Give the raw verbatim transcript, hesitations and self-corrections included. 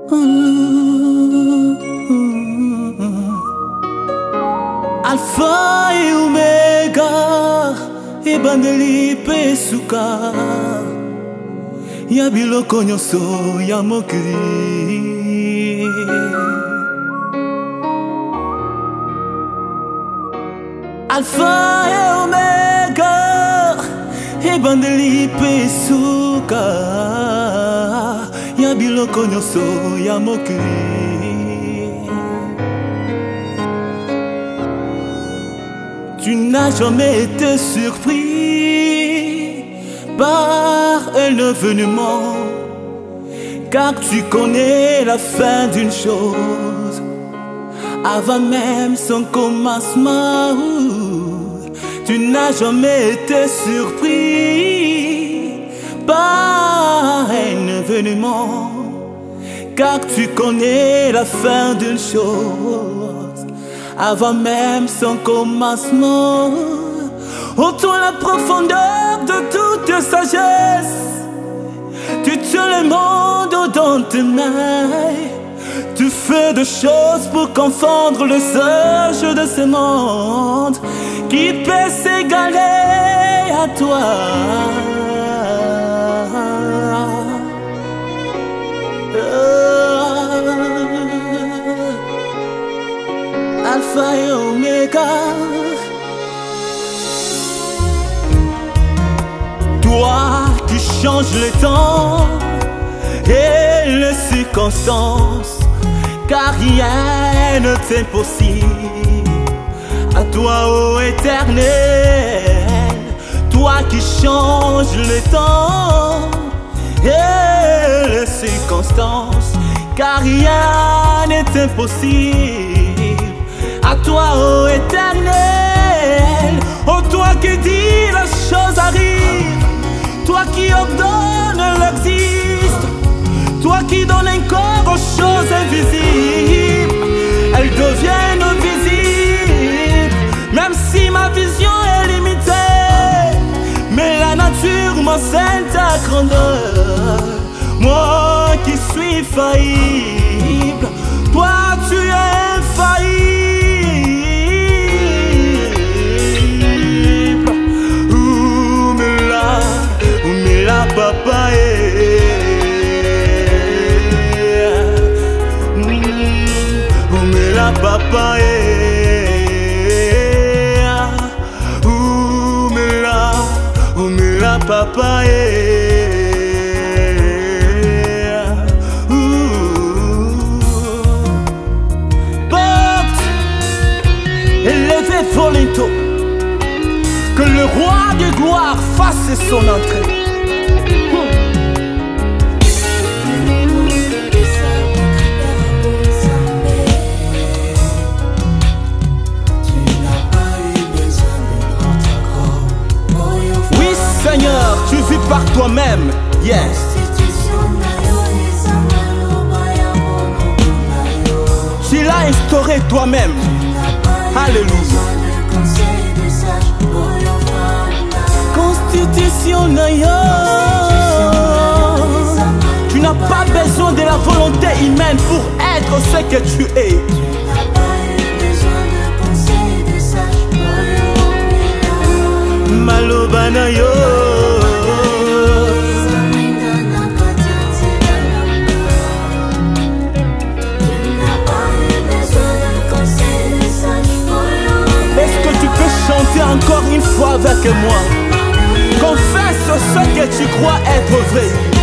Alpha et Omega, et bandeli pesuka. Ya biloko nyonso ya mokili. Alpha et Omega, et bandeli pesuka. Ya biloko nyonso ya mokili. Tu n'as jamais été surpris par un événement, car tu connais la fin d'une chose avant même son commencement. Tu n'as jamais été surpris par un événement, car tu connais la fin d'une chose avant même son commencement. Oh toi la profondeur de toute sagesse, tu tiens le monde dans tes mains. Tu fais des choses pour confondre le sage de ce monde qui peut s'égaler à toi. Alpha et Omega, toi qui changes le temps et les circonstances, car rien ne t'est impossible. À toi, ô Éternel, toi qui changes le temps et les circonstances, car rien n'est impossible. À toi, ô Éternel, ô toi qui dis la chose arrive, toi qui ordonnes l'existe, toi qui donnes un corps aux choses invisibles, elles deviennent visibles, même si ma vision est limitée. Mais la nature m'enseigne ta grandeur. Moi qui suis faillible, toi tu es infaillible. Papa, eh, où met la papa, eh, où met la, où met la papa, eh, porte élevée volonté, que le roi de gloire fasse son entrée. Seigneur, tu vis par toi-même, yes. Tu l'as instauré toi-même, alléluia. Constitution, tu n'as pas besoin de la volonté humaine pour être ce que tu es. Malobana yo, est-ce que tu peux chanter encore une fois avec moi? Confesse ce que tu crois être vrai.